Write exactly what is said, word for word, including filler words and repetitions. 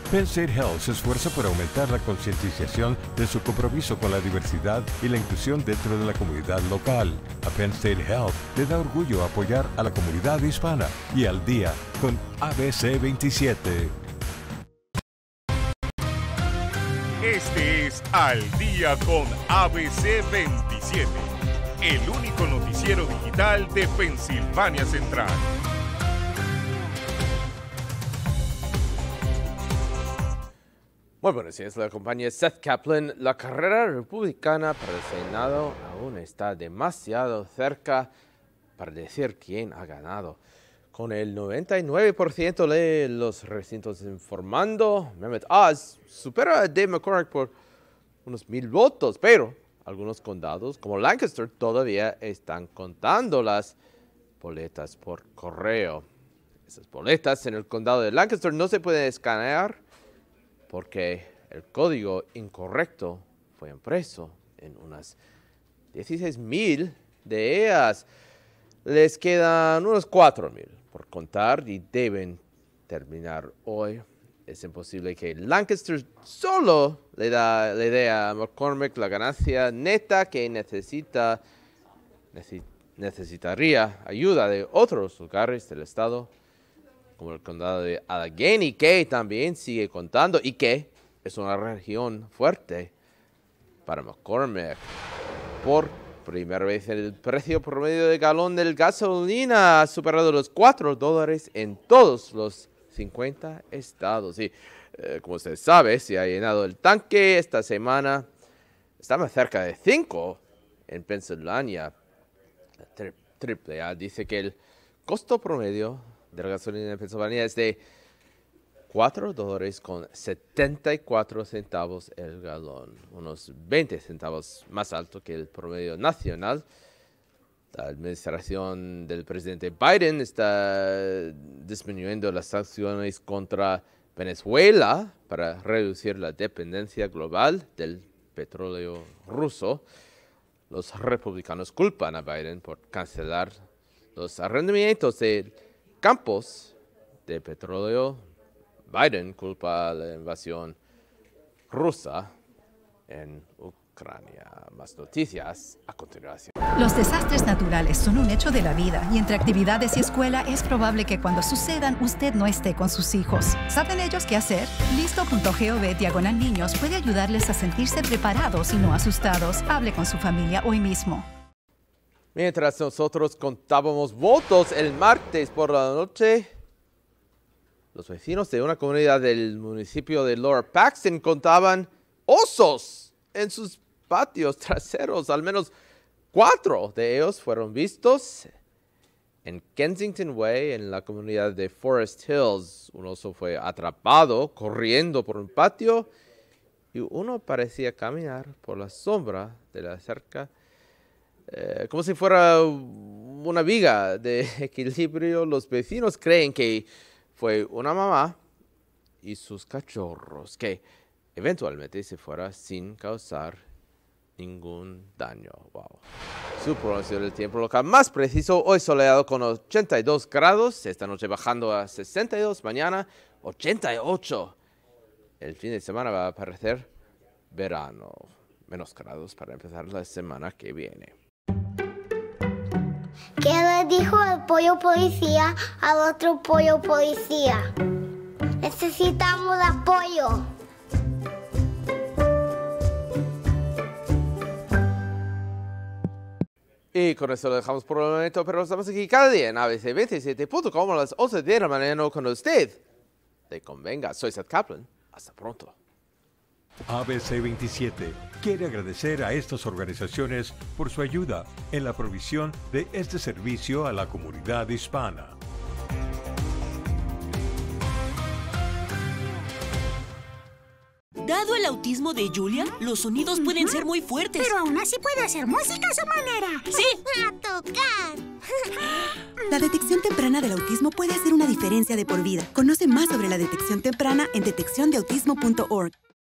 Penn State Health se esfuerza por aumentar la concientización de su compromiso con la diversidad y la inclusión dentro de la comunidad local. A Penn State Health le da orgullo apoyar a la comunidad hispana y al día con A B C veintisiete. Este es Al Día con A B C veintisiete, el único noticiero digital de Pensilvania Central. Muy buenos días, la compañía Seth Kaplan. La carrera republicana para el Senado aún está demasiado cerca para decir quién ha ganado. Con el noventa y nueve por ciento de los recintos informando, Mehmet Oz supera a Dave McCormick por unos mil votos, pero algunos condados, como Lancaster, todavía están contando las boletas por correo. Esas boletas en el condado de Lancaster no se pueden escanear porque el código incorrecto fue impreso en unas dieciséis mil de ellas. Les quedan unos cuatro mil por contar y deben terminar hoy. Es imposible que Lancaster solo le, da, le dé a McCormick la ganancia neta que necesita, necesitaría ayuda de otros lugares del estado, como el condado de Allegheny, que también sigue contando y que es una región fuerte para McCormick. Por primera vez el precio promedio de galón de gasolina ha superado los cuatro dólares en todos los cincuenta estados. Y eh, como usted sabe, se ha llenado el tanque esta semana. Está más cerca de cinco en Pensilvania. La triple A dice que el costo promedio de la gasolina en Pensilvania es de cuatro dólares con setenta y cuatro centavos el galón, unos veinte centavos más alto que el promedio nacional. La administración del presidente Biden está disminuyendo las sanciones contra Venezuela para reducir la dependencia global del petróleo ruso. Los republicanos culpan a Biden por cancelar los arrendamientos de campos de petróleo. Biden culpa la invasión rusa en Ucrania. Más noticias a continuación. Los desastres naturales son un hecho de la vida y entre actividades y escuela es probable que cuando sucedan usted no esté con sus hijos. ¿Saben ellos qué hacer? Listo punto gov diagonal niños puede ayudarles a sentirse preparados y no asustados. Hable con su familia hoy mismo. Mientras nosotros contábamos votos el martes por la noche, los vecinos de una comunidad del municipio de Lower Paxton contaban osos en sus patios traseros. Al menos cuatro de ellos fueron vistos en Kensington Way, en la comunidad de Forest Hills. Un oso fue atrapado corriendo por un patio y uno parecía caminar por la sombra de la cerca, eh, como si fuera una viga de equilibrio. Los vecinos creen que fue una mamá y sus cachorros que eventualmente se fueron sin causar ningún daño. Wow. Su pronóstico del tiempo local más preciso: hoy soleado con ochenta y dos grados, esta noche bajando a sesenta y dos, mañana ochenta y ocho. El fin de semana va a parecer verano, menos grados para empezar la semana que viene. ¿Qué le dijo el pollo policía al otro pollo policía? Necesitamos apoyo. Y con eso lo dejamos por el momento, pero estamos aquí cada día en A B C veintisiete punto com a las once de la mañana con usted. Le convenga. Soy Seth Kaplan. Hasta pronto. A B C veintisiete quiere agradecer a estas organizaciones por su ayuda en la provisión de este servicio a la comunidad hispana. Dado el autismo de Julia, los sonidos pueden ser muy fuertes. Pero aún así puede hacer música a su manera. ¡Sí! ¡A tocar! La detección temprana del autismo puede hacer una diferencia de por vida. Conoce más sobre la detección temprana en detección de autismo punto org.